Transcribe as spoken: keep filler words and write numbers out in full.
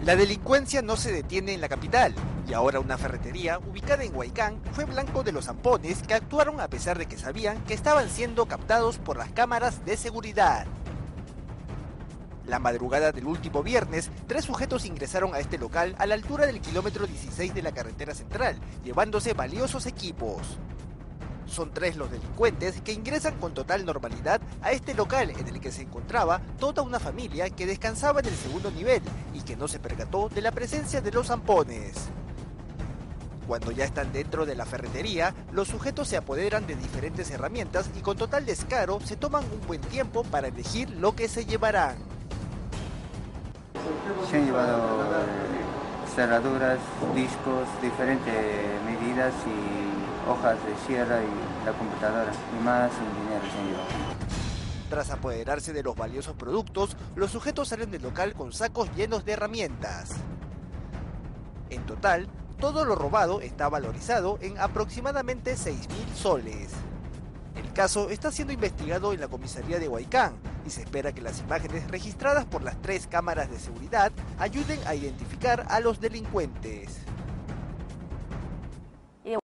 La delincuencia no se detiene en la capital, y ahora una ferretería ubicada en Huaycán fue blanco de los zampones que actuaron a pesar de que sabían que estaban siendo captados por las cámaras de seguridad. La madrugada del último viernes, tres sujetos ingresaron a este local a la altura del kilómetro dieciséis de la carretera central, llevándose valiosos equipos. Son tres los delincuentes que ingresan con total normalidad a este local en el que se encontraba toda una familia que descansaba en el segundo nivel y que no se percató de la presencia de los zampones. Cuando ya están dentro de la ferretería, los sujetos se apoderan de diferentes herramientas y con total descaro se toman un buen tiempo para elegir lo que se llevarán. Se han llevado cerraduras, discos, diferentes medidas y hojas de sierra y la computadora, y más sin dinero se han llevado. Tras apoderarse de los valiosos productos, los sujetos salen del local con sacos llenos de herramientas. En total, todo lo robado está valorizado en aproximadamente seis mil soles. El caso está siendo investigado en la comisaría de Huaycán y se espera que las imágenes registradas por las tres cámaras de seguridad ayuden a identificar a los delincuentes.